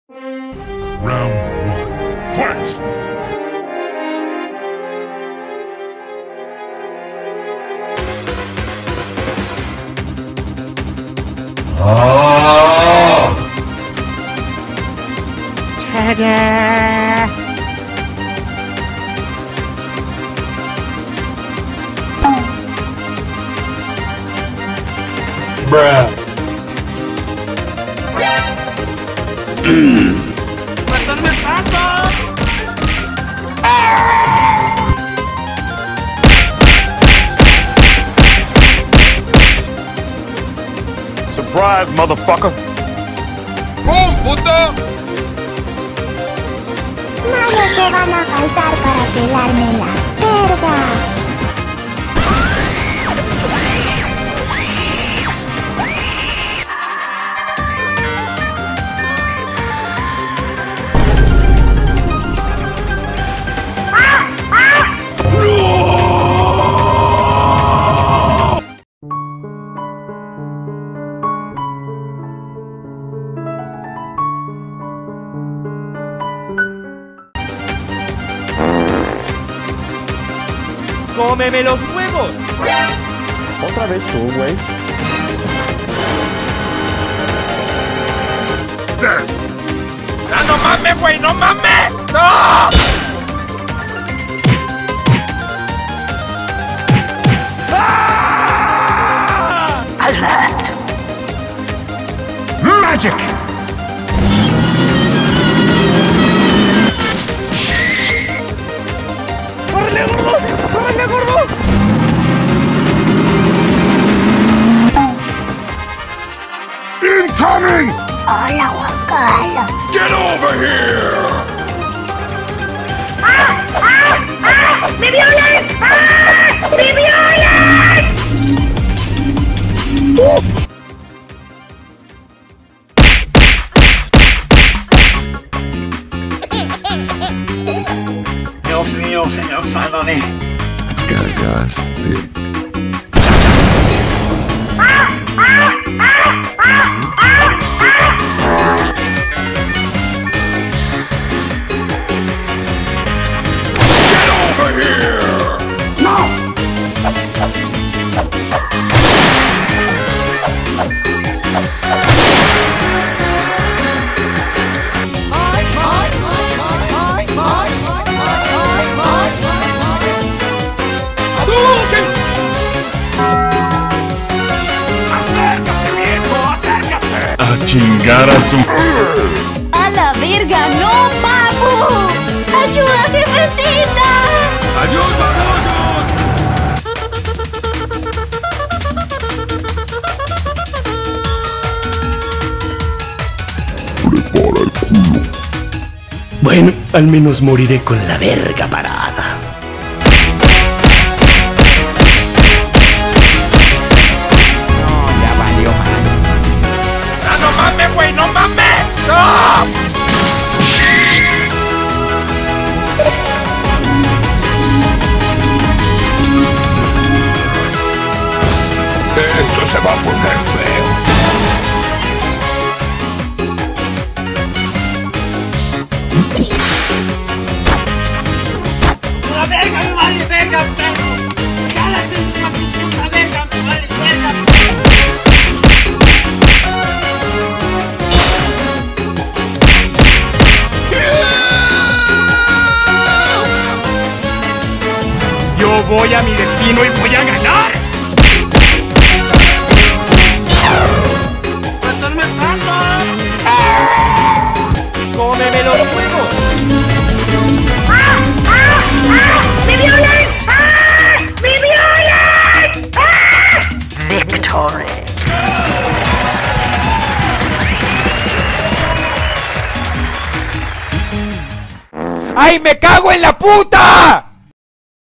Round one, fight! Ta-da! Bruh. ¡Matarme tanto! Surprise, motherfucker! ¡Pum, puto! No te van a faltar para pelarme la verga. ¡Cómeme los huevos! Otra vez tú, güey. ¡Ah, no mames, güey! ¡No mames! ¡No! Alert. Magic! ¡Córrele, gordo! ¡Córrele, gordo! Incoming! Hola, Juan Carlos. Get over here! ¡Me violan! ¡Me violan! Dios mío, señor, sálvame. Cagaste. Over here! A chingar a su... ¡A la verga! ¡No, papu! ¡Ayuda, jefecita! Bueno, al menos moriré con la verga parada. ¡Ah, no mames, güey! ¡No mames! ¡No! Esto se va a poner feo. ¡La verga me vale verga, perro! ¡Cálate encima tu puta verga! ¡Me vale verga! Yo voy a mi destino y voy a ganar. ¡Matarme tanto! ¡Cómeme los huevos! ¡Me violan! ¡Me violan! Victory. ¡Ay, me cago en la puta!